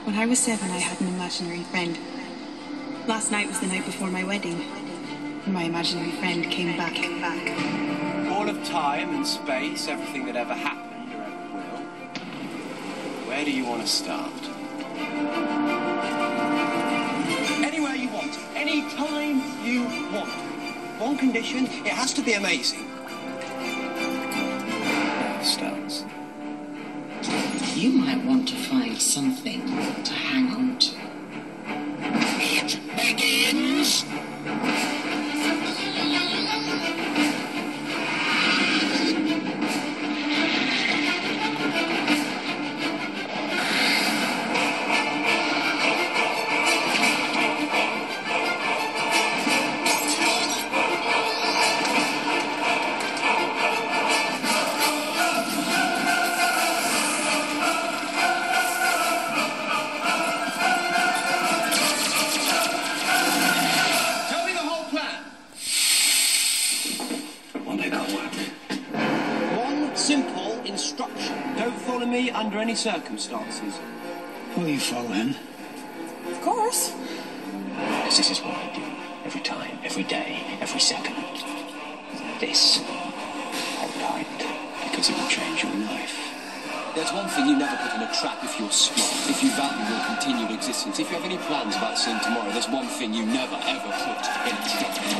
When I was 7, I had an imaginary friend. Last night was the night before my wedding. And my imaginary friend came back. All of time and space, everything that ever happened or ever will. Where do you want to start? Anywhere you want. Any time you want. One condition, it has to be amazing. Now it starts. You might want to find something to hang on to. It begins! Simple instruction. Don't follow me under any circumstances. Will you follow him? Of course. This is what I do. Every time, every day, every second. This. Hold tight. Because it will change your life. There's one thing you never put in a trap if you're smart, if you value your continued existence, if you have any plans about seeing tomorrow, there's one thing you never, ever put in a trap.